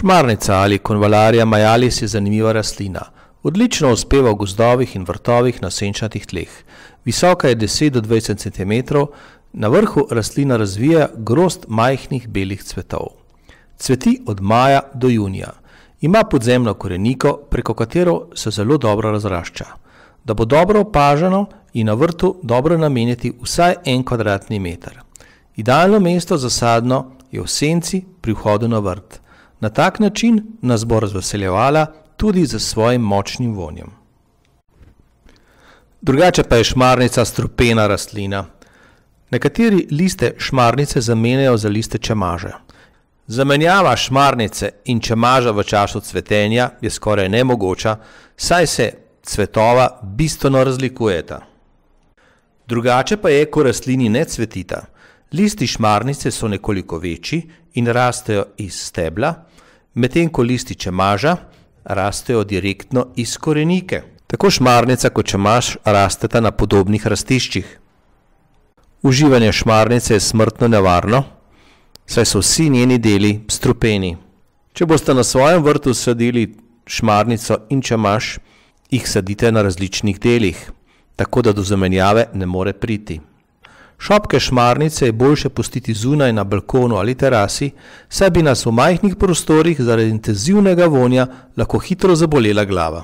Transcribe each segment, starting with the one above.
Šmarnica ali Convallaria maialis je zanimiva rastlina. Odlično uspeva v gozdovih in vrtovih na senčnatih tleh. Visoka je 10 do 20 cm, na vrhu rastlina razvija grozd majhnih belih cvetov. Cveti od maja do junija. Ima podzemno koreniko, preko katero se zelo dobro razrašča. Da bo dobro opaženo, je na vrtu dobro nameniti vsaj 1 kvadratni meter. Idealno mesto za sadno je v senci pri vhodu na vrt. Na tak način nas bo razveseljevala tudi z svojim močnim vonjem. Drugače pa je šmarnica strupena rastlina. Nekateri liste šmarnice zamenjajo za liste čemaža. Zamenjava šmarnice in čemaža v času cvetenja je skoraj nemogoča, saj se cvetova bistveno razlikujeta. Drugače pa je, ko rastlini ne cvetita. Listi šmarnice so nekoliko večji in rastejo iz stebla, medtem ko listi čemaža rastejo direktno iz korenike. Tako šmarnica kot čemaž rasteta na podobnih rastiščih. Uživanje šmarnice je smrtno nevarno, saj so vsi njeni deli strupeni. Če boste na svojem vrtu sadili šmarnico in čemaž, jih sadite na različnih delih, tako da do zamenjave ne more priti. Šopke šmarnice je boljše pustiti zunaj na balkonu ali terasi, saj bi nas v majhnih prostorih zaradi intenzivnega vonja lahko hitro zabolela glava.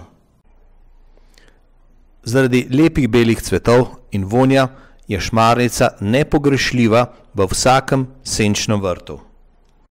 Zaradi lepih belih cvetov in vonja je šmarnica nepogrešljiva v vsakem senčnem vrtu.